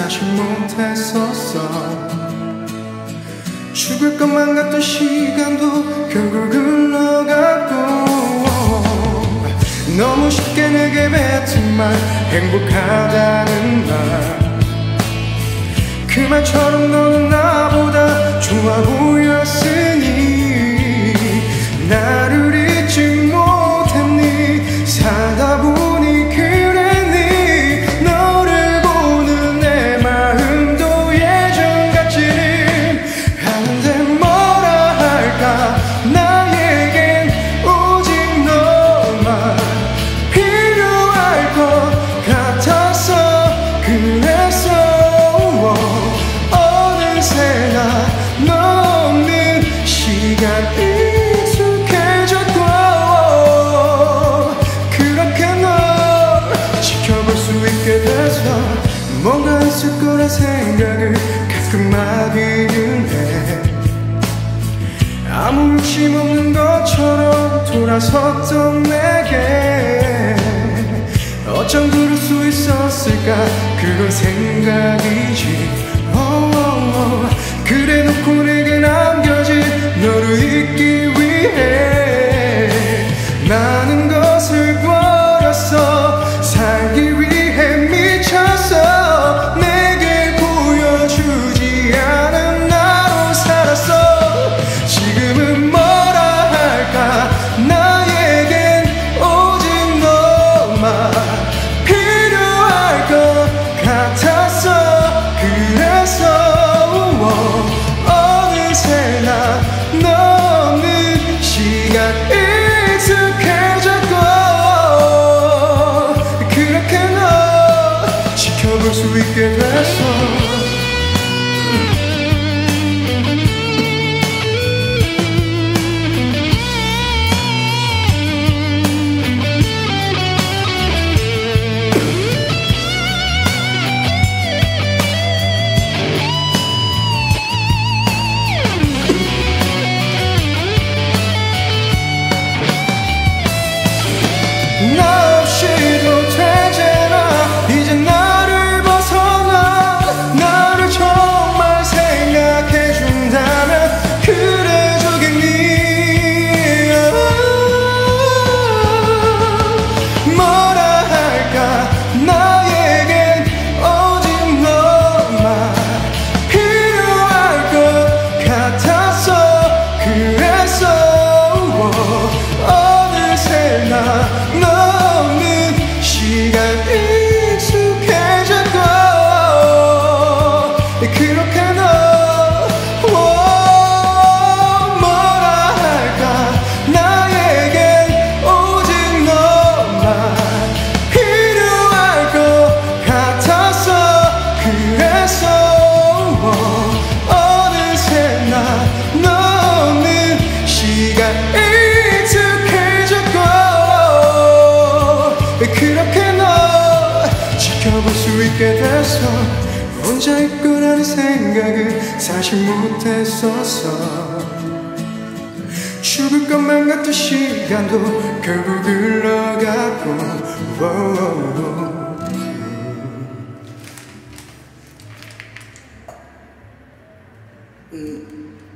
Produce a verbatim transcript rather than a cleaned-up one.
사실 못했었어. 죽을 것만 같던 시간도 결국 흘러갔고, 너무 쉽게 내게 뱉은 말, 행복하다는 말, 그 말처럼 너는 나보다 좋아 보였으니 나를 잊지 못했니. 살다 보니 그랬니. 너를 보는 내 마음도 예전 같지는 않은데 뭐라 할까. 나에겐 오직 너만 필요할 것 같았어. 그래서 어느새나 너 없는 시간 익숙해졌고, 그렇게 널 지켜볼 수 있게 돼서 뭔가 있을 거란 생각을 가끔 하기는 해. 아무 욕심 없는 것처럼 돌아섰던 내게 어쩜 그럴 수 있었을까. 그건 생각이지. oh, oh. 그래 놓고 내게 남겨진 너를 잊기 위해 많은 것을 버렸어. 살기 위해 미쳤어. 내게 보여주지 않은 나로 살았어. 지금은 뭐라 할까. 나에겐 오직 너만 필요할 것 같았어. 그래서 어느새나 너 없는 시간 익숙해졌고, 그렇게 너 지켜볼 수 있게 됐어. 나 없이도 되잖아. 이제 나를 벗어나. 나를 정말 생각해준다면 그래 주겠니. 뭐라 할까. 나에겐 오직 너만 필요할 것 같았어. 그래서 어느새나 너 없는 시간 익숙해졌고, 그렇게 너 뭐라 할까. 나에겐 오직 너만 필요할 것 같았어. 그래서 어느새나 너 없는 시간 익숙해졌고, 그렇게 너 지켜볼 수 있게 돼서 혼자 있구라는 생각을 사실 못했었어. 죽을 것만 같은 시간도 결국 흘러갔고, 음.